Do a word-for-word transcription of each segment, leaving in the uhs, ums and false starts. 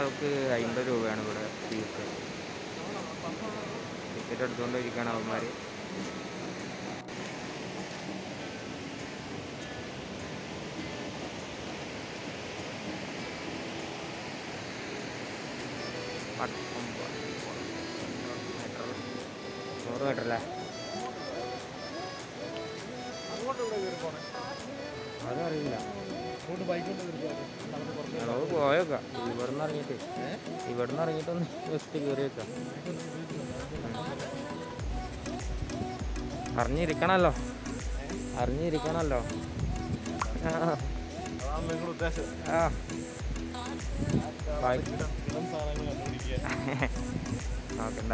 ഒരാൾക്ക് അമ്പത് രൂപയാണ് ഇവിടെ ഫീസ്. ടിക്കറ്റ് എടുത്തുകൊണ്ടിരിക്കുകയാണ് അവന്മാർ. നൂറ് മീറ്റർ അല്ലേ? അതറിയില്ല. നമുക്ക് പോയേക്കാം. ഇവിടുന്ന് ഇറങ്ങിയിട്ട് ഇവിടുന്ന് ഇറങ്ങിയിട്ടൊന്ന് ജസ്റ്റ് കയറിയേക്കാം. അറിഞ്ഞിരിക്കണമല്ലോ അറിഞ്ഞിരിക്കണമല്ലോ ആ നോക്കണ്ട.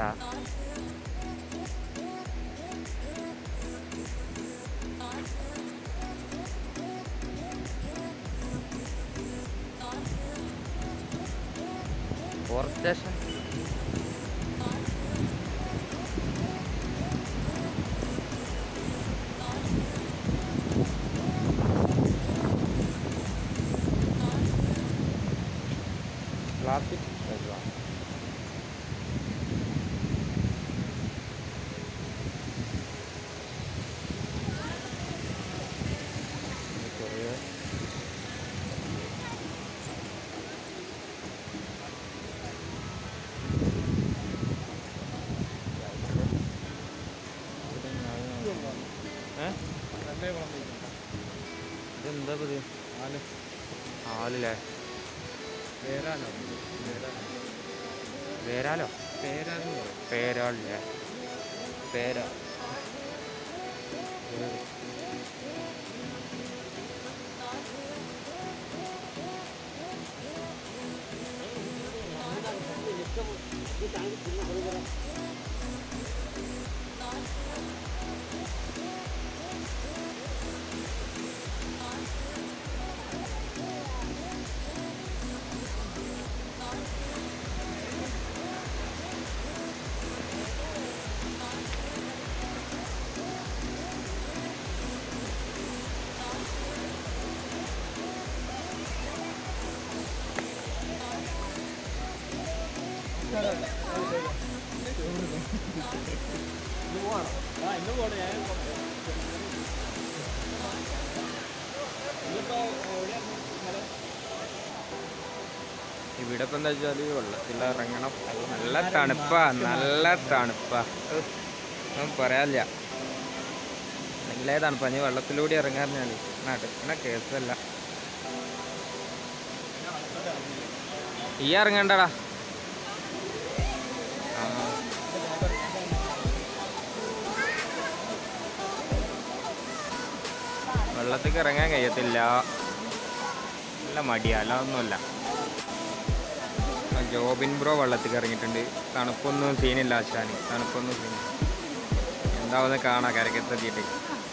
ഫോറസ്റ്റ് സ്റ്റേഷൻ പ്ലാസ്റ്റിക് ഇതെന്താ പുതിയ ആലില്ലേ? പേരാലോ പേരാലോ പേരാളില്ലേ? പേര ഇവിടെ ഇപ്പം എന്താ വെച്ചാൽ വെള്ളത്തിൽ ഇറങ്ങണം. നല്ല തണുപ്പാ നല്ല തണുപ്പാ ഒന്നും പറയാനില്ല. നല്ല തണുപ്പാ. ഞാൻ വെള്ളത്തിലൂടെ ഇറങ്ങാറിഞ്ഞാൽ നടക്കണ കേസല്ല. ഈ ഇറങ്ങണ്ടടാ. വെള്ളത്തേക്ക് ഇറങ്ങാൻ കഴിയത്തില്ല. നല്ല മടിയാല ഒന്നുമല്ല. ജോബിൻ ബ്രോ വെള്ളത്തേക്ക് ഇറങ്ങിയിട്ടുണ്ട്. തണുപ്പൊന്നും സീനില്ല ആശാന്. തണുപ്പൊന്നും സീനില്ല. എന്താവുന്ന കാണാം കരക്കത്തെത്തിയിട്ട്.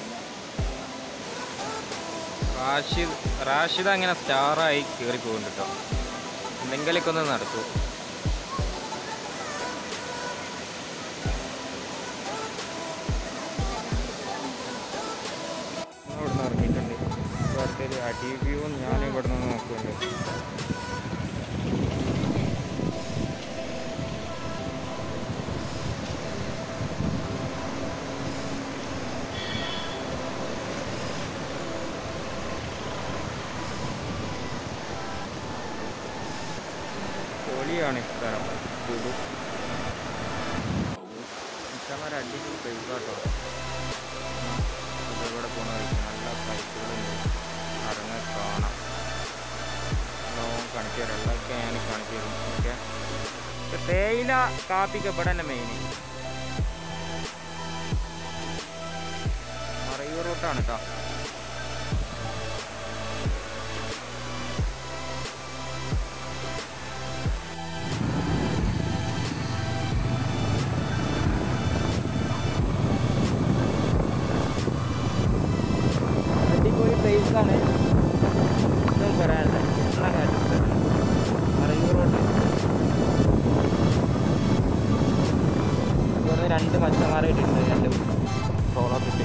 റാഷിദ് റാഷിദ് അങ്ങനെ സ്റ്റാറായി കയറി പോകുന്നുണ്ട് കേട്ടോ. എന്തെങ്കിലുമൊക്കെ ഒന്ന് നടത്തു. ഇവിടുന്ന് ഇറങ്ങിയിട്ടുണ്ട്. ഇവിടുത്തെ അടി വ്യൂ ഞാൻ ഇവിടെ നിന്ന് നോക്കുന്നുണ്ട്. പൊളിയാണ് സ്ഥലം. ഇഷ്ടമാരെ അടിച്ച് പൈസ കേട്ടോ. ഇവിടെ പോണ നല്ല സൈറ്റുകളുണ്ട്. ഇറങ്ങാൻ കാണാം. കാണിച്ചു തരാം. എല്ലാവർക്കും ഞാൻ കാണിച്ചു തരും. ഓക്കെ. തേയില കാപ്പിക്ക് ഇവിടെ തന്നെ മെയിൻ. മറയൂർ റൂട്ടാണ് കേട്ടോ. അടിപൊളി പ്ലേസാണ്. ഒന്നും പറയാനില്ല. നല്ല കാര്യം. മറയൂർ റോഡ് അതുപോലെ രണ്ട് മച്ചന്മാരായിട്ടുണ്ട്. രണ്ടും സോളോത്തിട്ട്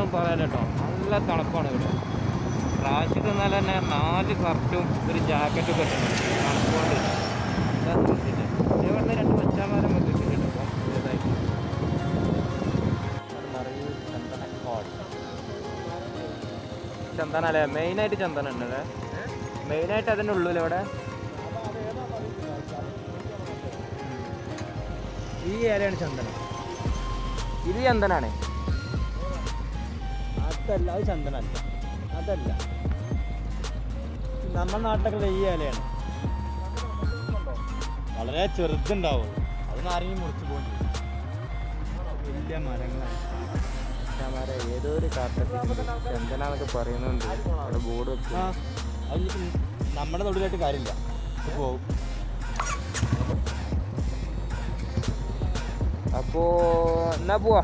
ഒന്നും പറയാൻ കേട്ടോ, നല്ല തണുപ്പാണ് ഇവിടെ. പ്രാവശ്യം തിന്നാൽ തന്നെ നാല് ഷർട്ടും ഒരു ജാക്കറ്റും കിട്ടുന്നുണ്ട് തണുപ്പുകൊണ്ട്. എന്താണെന്ന് കിട്ടില്ല. ഇവിടുന്ന് രണ്ട് മച്ചാന്മാരെ നമുക്ക് കിട്ടിയിട്ടുണ്ട്. അപ്പം പുതിയതായിട്ട് നിറയെ ചന്ദനക്കാട് ചന്ദന അല്ലേ, മെയിനായിട്ട് ചന്ദന ഉണ്ട് അല്ലേ, മെയിനായിട്ട് അതിൻ്റെ ഉള്ളിൽ ഇവിടെ ഈ ഇലയാണ് ചന്ദനം. ഇത് ചന്ദനാണ്. അതല്ല, അത് ചന്ദനല്ല, അതല്ല. നമ്മുടെ നാട്ടിലൊക്കെ ഈ ഇലയാണ്. വളരെ ചെറുതുണ്ടാവും, അതൊന്നും ആരെങ്കിലും മുറിച്ച് പോകുന്നു. വലിയ മരങ്ങളാണ്. ഏതോ ഒരു കാട്ടത്തിൽ ചന്ദനാന്നൊക്കെ പറയുന്നുണ്ട് അവിടെ ബോർഡ് വെക്കും. ആ, അത് നമ്മുടെ തൊടിലായിട്ട് കാര്യമില്ല, പോവും. അപ്പോ എന്നാ പോവാ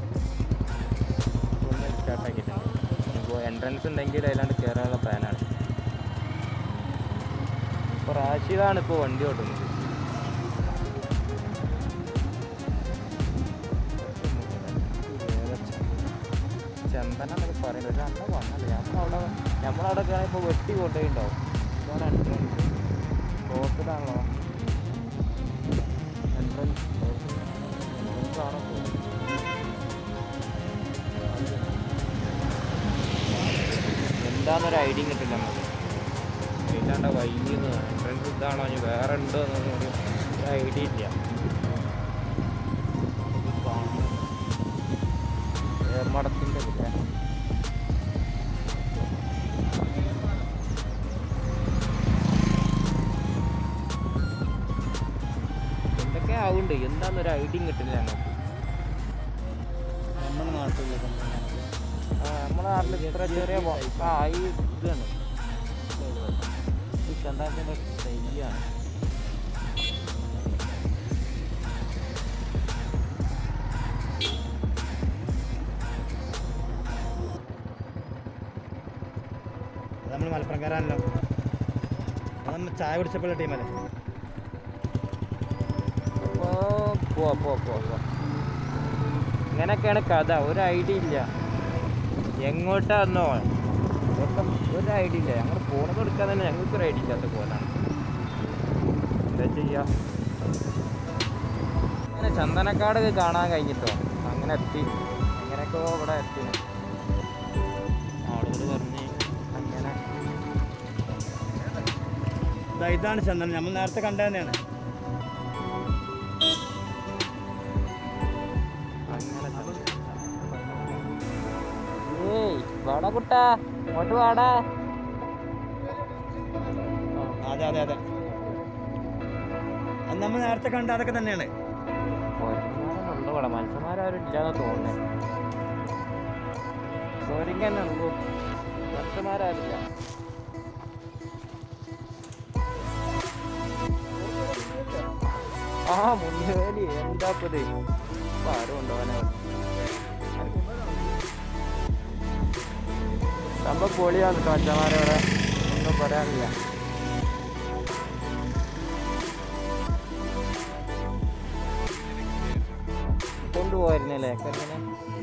സ്റ്റാർട്ടാക്കിയിട്ടുണ്ട്. ഇപ്പോൾ എൻട്രൻസ് ഉണ്ടെങ്കിൽ അതിലാണ്ട് കയറാനുള്ള പ്ലാനാണ്. ഇപ്പോൾ റാഷിദാണ് ഇപ്പോൾ വണ്ടി ഓട്ടുന്നത്. ചന്ദന എന്നൊക്കെ പറയുന്നത് പക്ഷേ അന്ന വന്നല്ലേ, നമ്മളവിടെ നമ്മളവിടെ ഒക്കെ ഇപ്പോൾ വെട്ടി കൊണ്ടുപോയിണ്ടാവും. ഇതാണ് എൻട്രൻസ്. റോട്ടിലാണല്ലോ എൻട്രൻസ്. എൻട്രൻസ് ആണോ എന്താണെന്നൊരു ഐഡിയ കിട്ടില്ല നമുക്ക്. ഇല്ലാണ്ട് വൈകിന്ന് എൻട്രൻസ് ഇതാണോ ഇനി വേറെ ഉണ്ടോ എന്നൊന്നും ഒരു ഐഡിയ ഇല്ല. ഏർമടത്തിൻ്റെ ഇല്ലേ എന്തൊക്കെ ആവുന്നുണ്ട്, എന്താണെന്നൊരു ഐഡിയ കിട്ടില്ല ഞങ്ങൾക്ക്. നമ്മുടെ നാട്ടിലൊക്കെ ആ നമ്മുടെ നാട്ടിൽ ഇത്ര ചെറിയ ആ ഈ ഇതാണ് ഈ ചന്ദനത്തിൻ്റെ തൈയാണ്. നമ്മൾ മലപ്പുറംകാരാണല്ലോ, അത് നമ്മൾ ചായ കുടിച്ചപ്പോഴുള്ള ടീമല്ലേ. അപ്പോൾ പോവാ പോവാ പോവാ ഇങ്ങനെയൊക്കെയാണ് കഥ. ഒരു ഐഡിയ ഇല്ല എങ്ങോട്ടാന്നോ, ഒട്ടും ഒരു ഐഡിയ ഇല്ല. ഞങ്ങൾ ഫോണൊക്കെ എടുക്കാൻ തന്നെ ഞങ്ങൾക്കൊരു ഐഡിയ ഇല്ലാത്ത പോലാണ്. എന്താ ചെയ്യുക, അങ്ങനെ ചന്ദനക്കാടൊക്കെ കാണാൻ കഴിഞ്ഞിട്ടോ അങ്ങനെ എത്തി. അങ്ങനെയൊക്കെ ഇവിടെ എത്തി. ആളുകൾ പറഞ്ഞ് അങ്ങനെ ഇതാണ് ചന്ദനം, നമ്മൾ നേരത്തെ കണ്ടത് തന്നെയാണ്. ഏയ് വാടാ കുട്ടാ, ഇങ്ങോട്ട് വാടാ. അതെ അതെ അതെ, അത് നമ്മൾ നേരത്തെ കണ്ട അതൊക്കെ തന്നെയാണ്. ഉള്ളു ഇവിടെ മനുഷ്യന്മാരും ഇല്ലാന്ന് തോന്നുന്നേ. സോരിങ് തന്നെ ഉള്ളൂ, മനുഷ്യന്മാരാരില്ല. ആ മുന്നേലി എന്താ ഇപ്പത്, ഇപ്പൊ ആരും ഉണ്ടോനെ സംഭവം പൊളിയാണ് കേട്ടോ. മച്ചന്മാരവിടെ ഒന്നും പറയാനില്ല. കൊണ്ടുപോയിരുന്നല്ലേ എങ്ങനെ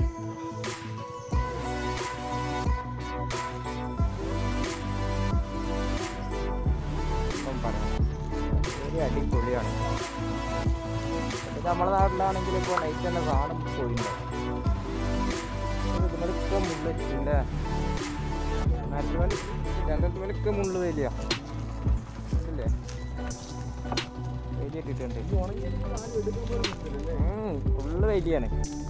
പറയാം. ഒരു അടിപൊളിയാണ്. നമ്മളെ നാട്ടിലാണെങ്കിൽ ഇപ്പോൾ നൈറ്റ് തന്നെ സാധനം പോയിണ്ടാവും. ഇതുമലൊക്കെ മുള്ള ഇല്ലേ, നാട്ടുമലി രണ്ടു മണിക്ക് മുള്ളു വലിയ ഇല്ലേ, വലിയ ഇട്ടിട്ടുണ്ട്. ഫുള്ള് വലിയാണ്.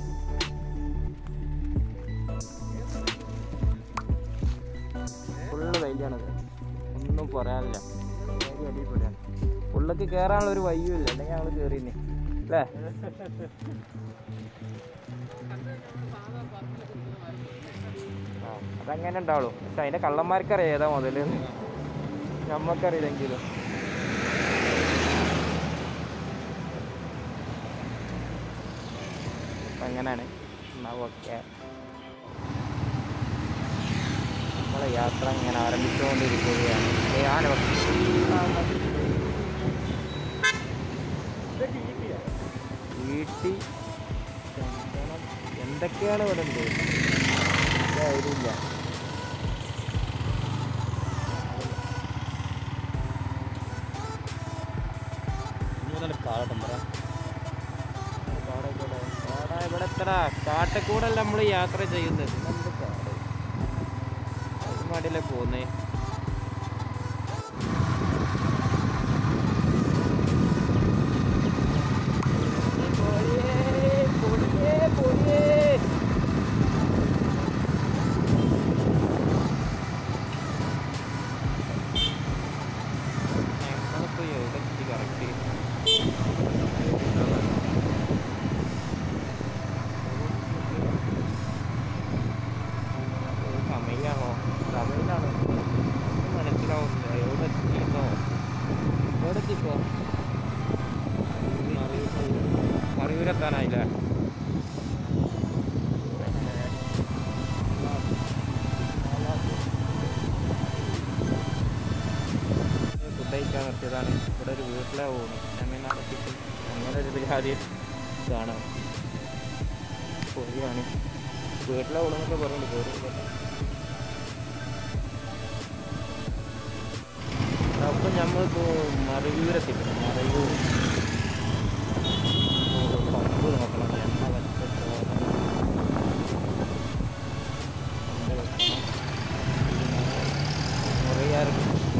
ഫുള്ള് വലിയാണത്, ഒന്നും പറയാനില്ല. വലിയ അടിപൊളിയാണ്. ഉള്ളിലേക്ക് കയറാനുള്ള ഒരു വയ്യും ഇല്ല, അല്ലെങ്കിൽ ഞങ്ങൾ കയറിന്നെ അല്ലേ. അതങ്ങനെ ഉണ്ടാവുള്ളൂ. പക്ഷെ അതിൻ്റെ കള്ളന്മാർക്കറിയാം ഏതാ മുതൽ, നമ്മക്കറിയില്ലെങ്കിലും. അപ്പം അങ്ങനെയാണ്. എന്നാൽ ഓക്കെ, നമ്മളെ യാത്ര ഇങ്ങനെ ആരംഭിച്ചുകൊണ്ടിരിക്കുകയാണ്. ഞാൻ വീട്ടി എന്തൊക്കെയാണ് ഇവിടെ ഉണ്ട്. ധൈര്യമില്ല. ഇവിടെ എത്ര കാട്ടിക്കൂടല്ല നമ്മൾ യാത്ര ചെയ്യുന്നത്. നമ്മുടെ കാട് അത് മടിയിലെ പോകുന്നേ. ഞങ്ങളിപ്പോൾ എവിടെ എത്തി കറക്റ്റ്? സമയമാണോ സമയമാണോ മനസ്സിലാവുന്നില്ല. എവിടെ എത്തിന്നോ എവിടെ എത്തിപ്പോ? മറിയൂരെത്താനായില്ല. ഫുഡ് കഴിക്കാൻ നിർത്തിയതാണ്. ഇവിടെ ഒരു വീട്ടിലെ പോകുന്നു. തമിഴ്നാടെത്തിയിട്ട് അങ്ങനെ ഒരു പരിഹാരം കാണാം. പോവുകയാണ്. വീട്ടിലെ പോകുന്നൊക്കെ പറയുന്നുണ്ട്. കയറുന്നില്ല. അപ്പം നമ്മളിപ്പോൾ മറയൂരെത്തിക്കണം. മറയൂർ പമ്പ് നോക്കണം. എണ്ണ വെച്ചിട്ട് മുറിയാറ്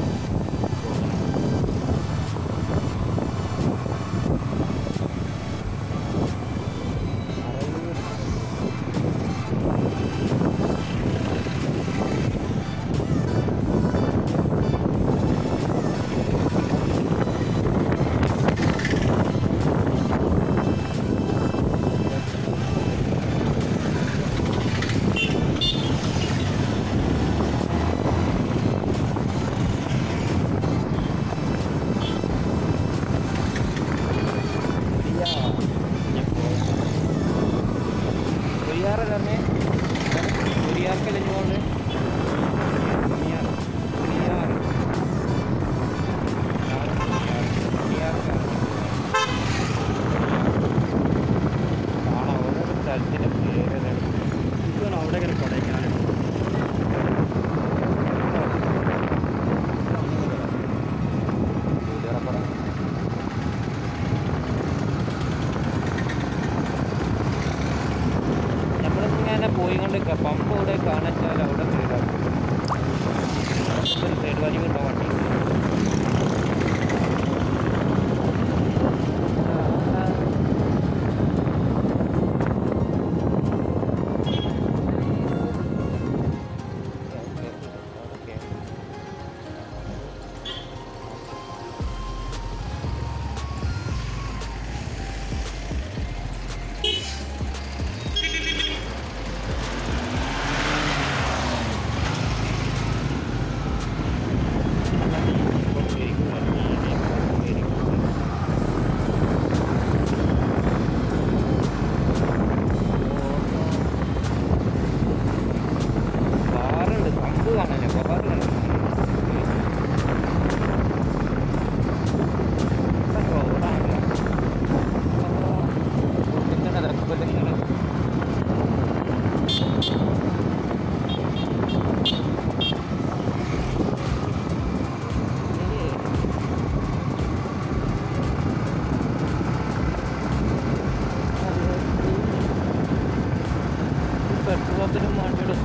പോയി കൊണ്ട് പമ്പ് ഇവിടെ കാണിച്ചാൽ അവിടെ ഒരു സൈഡ് വലിവുണ്ടോ വണ്ടി? പെട്രോളത്തിനും വേണ്ടിയിടും.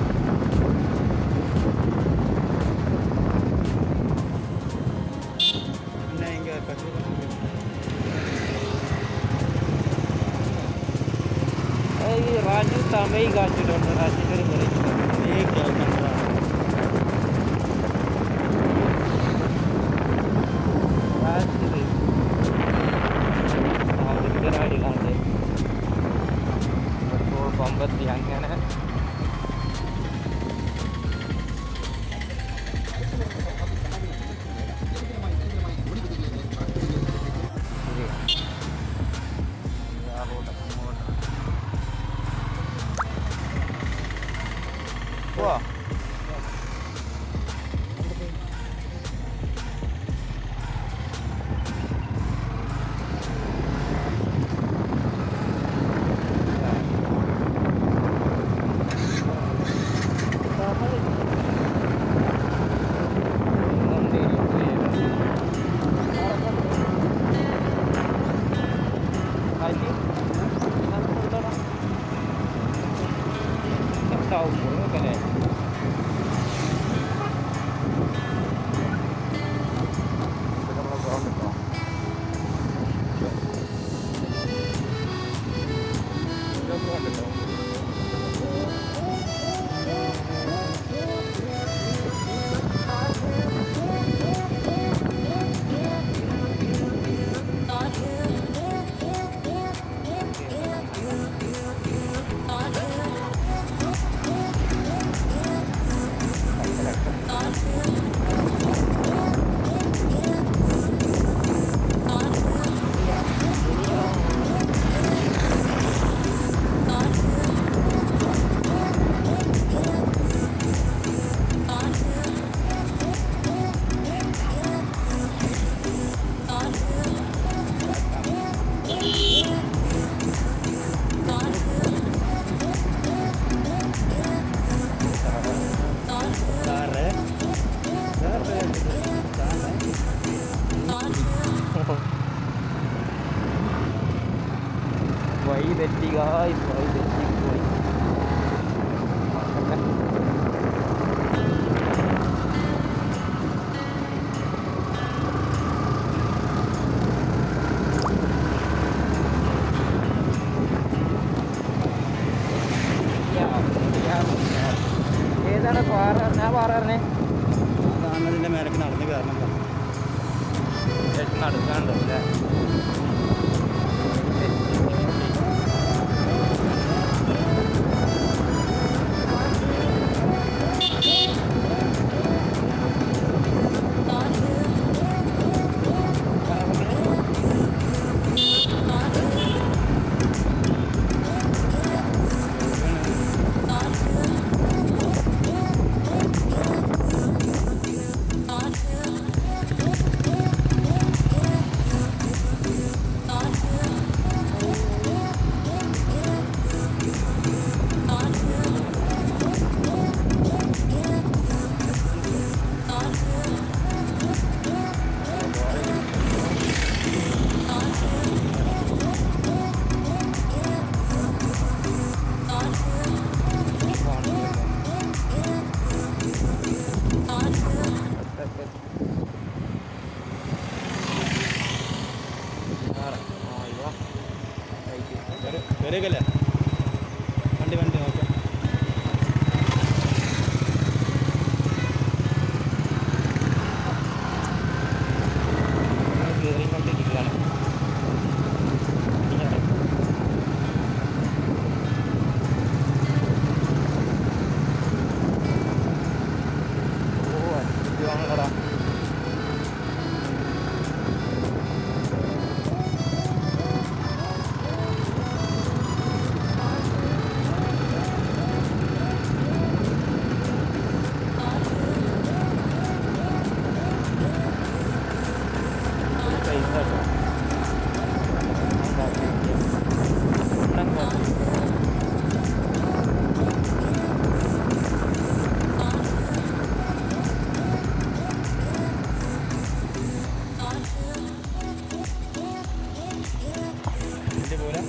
राजू तमिल गाची राजेश्वरी पेट्रोल पंपത്തി അങ്ങനെ തെറ്റി ഗായ്സ്, വഴി തെറ്റിപ്പോയി. ഏതാണ് പാറ? ഞാൻ പാറ പറഞ്ഞേ കാണുന്നതിൻ്റെ മേലേക്ക് നടന്ന് കയറണം. നടക്കാണ്ടോ അല്ലേ? വരേക്കല്ലേ വണ്ടി വണ്ടി നോക്കാം. കയറിക്കൊണ്ടിരിക്കുകയാണ്. ഓ അടിക്കുവാണല്ലടാ. പോലെ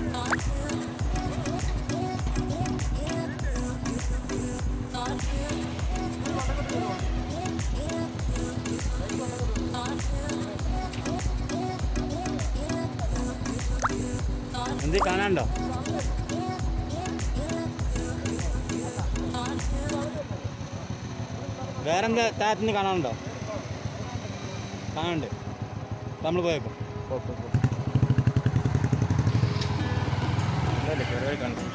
എന്ത് കാണാനുണ്ടോ? വേറെന്താ താഴത്തുനിന്ന് കാണാനുണ്ടോ? കാണാനുണ്ട്. നമ്മൾ പോയേക്കോ. ചെറിയൊരു കൺഫ്യൂഷൻ.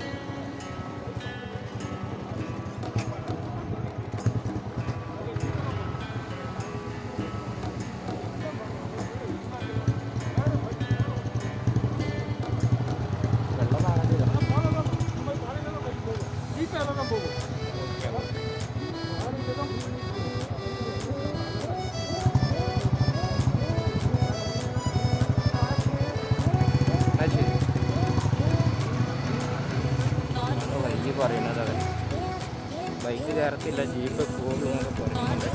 പറയുന്നത് അവൻ ബൈക്ക് കയറത്തില്ല, ജീപ്പ് പോകുള്ളൂ എന്നൊക്കെ പറയുന്നുണ്ട്.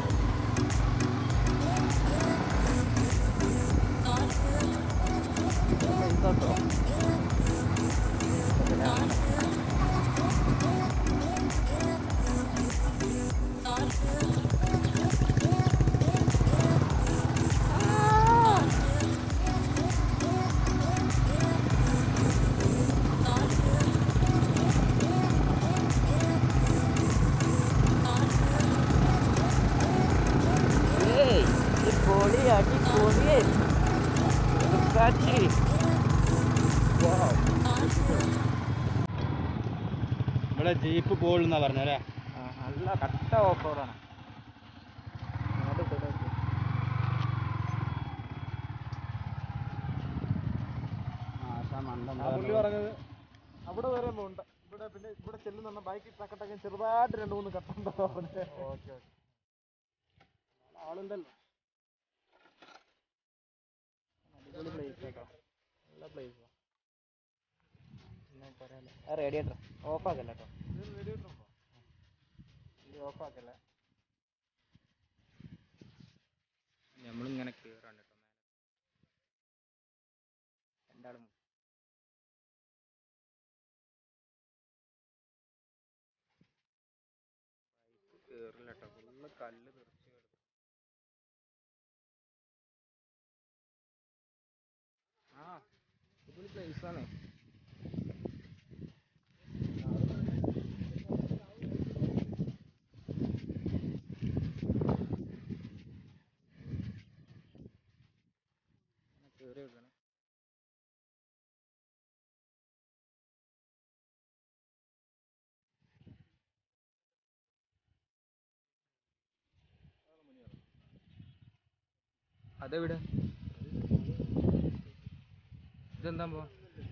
ഇവിടെ ജീപ്പ് പോകുന്ന പറഞ്ഞല്ലേ? നല്ല കട്ട ഓഫ് റോഡാണ്. പറഞ്ഞത് അവിടെ വരെ ഉണ്ട്. ഇവിടെ പിന്നെ ഇവിടെ ചെല്ലുന്ന ബൈക്കിൽ ടക്കട്ടൊക്കെ ചെറുതായിട്ട് രണ്ട് മൂന്ന് കട്ടുണ്ടോ? Okay okay ആളുണ്ടല്ലോ. അടിപൊളി പ്ലേസ് കേട്ടോ, നല്ല പ്ലേസ്. റേഡിയേറ്റർ ഓഫ് ആക്കല്ല കേട്ടോ, റേഡിയേറ്റർ ഉണ്ടോ? ഓഫ് ആക്കല്ല. നമ്മളിങ്ങനെ കേറാണ് കേട്ടോ. രണ്ടാളും കല്ല് തെറിച്ച് കിടക്കും. ആ ഇതൊരു പ്ലേസാണ്. കയറി വെക്കണം. അതെവിടെ? ഇതെന്താ പോ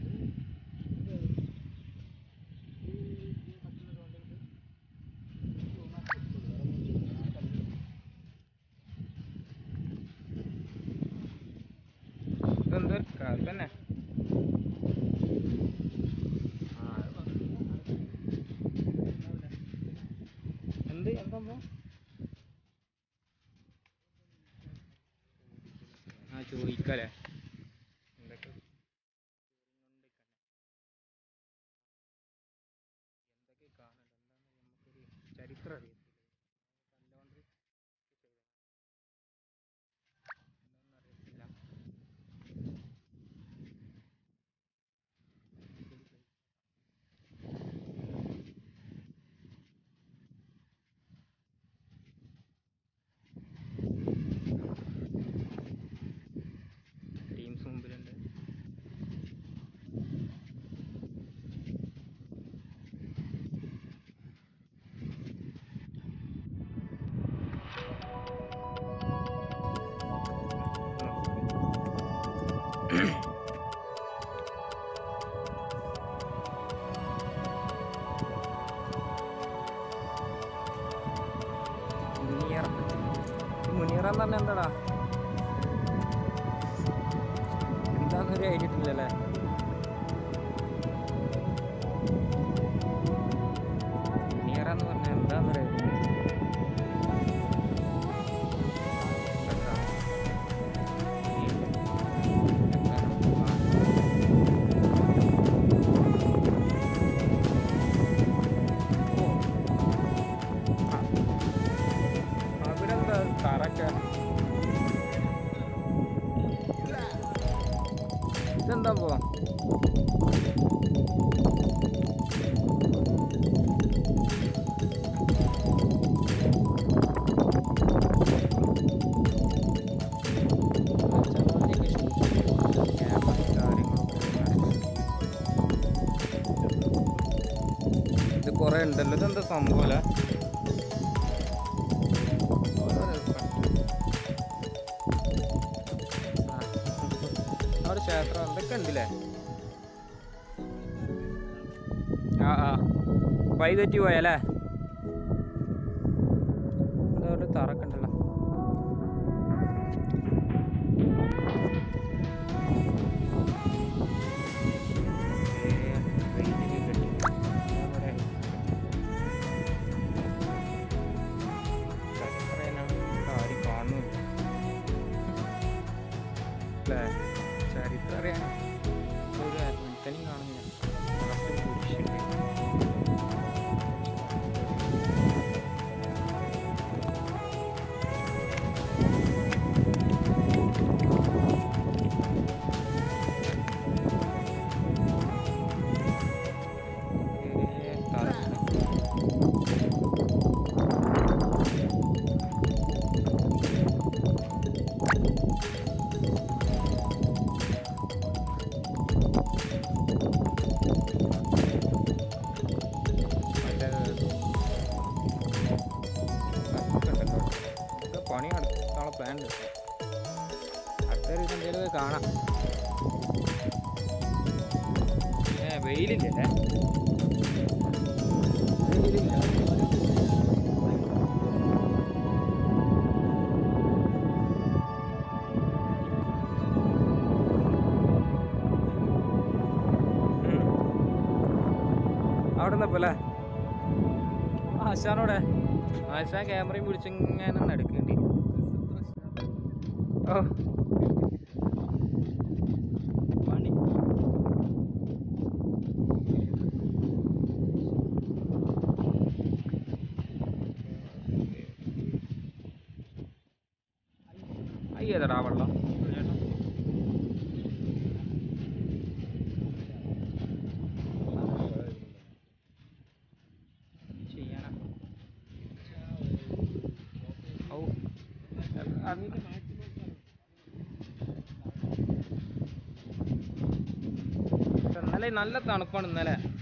ഇതെന്തോ തന്നെ. എന്ത് എന്താ ആ ചോദിക്കല്ലേ എന്തൊക്കെ എന്തൊക്കെ കാണുന്നുണ്ട്. എന്താണെന്ന് നമുക്കൊരു ചരിത്രം അറിയത്തില്ല. കണ്ടുകൊണ്ട് എന്താണെന്ന് അറിയത്തില്ല. ടീംസ് മുമ്പിലുണ്ട്. മുനിയറ മുനിയറ എന്ന് പറഞ്ഞാൽ എന്താടാ? എന്താന്നൊരു ഐഡിയ ഇല്ലല്ലേ. മുനിയറ എന്ന് പറഞ്ഞാൽ എന്താന്നൊരു ഐഡിയ. അവരെന്താ തറക്ക ഇതെന്താ പോവാ? ഇത് കൊറേ ഉണ്ടല്ലോ. ഇതെന്താ സംഭവം അല്ലേ? അവിടെ ക്ഷേത്രം എന്തൊക്കെ ഉണ്ടല്ലേ? ആ ആ വഴി തെറ്റി പോയല്ലേ? അതവിടെ തറക്കുണ്ടല്ലോ. ആരും കാണുന്നില്ല അല്ലേ? ചരിത്രം അറിയാൻ ഒരു അഡ്മിഷനും കാണുന്നില്ല. കുരിശുണ്ട്. പണി നടത്താനുള്ള പ്ലാൻ ഉണ്ട്. അടുത്ത ദിവസം എന്തെങ്കിലും കാണാം. ഏ വെയിലില്ലല്ലേ? വെയിലില്ല. അവിടെ നിന്നപ്പോലെ ആശാനോടെ ആശാൻ ക്യാമറയും പിടിച്ചിങ്ങനെ നടക്കേണ്ടി. ഓ പണി ചെയ്തടാ വെള്ളം ചെയ്യാനാ ഔ ഇന്നലെ നല്ല തണുപ്പാണ് ഇന്നലെ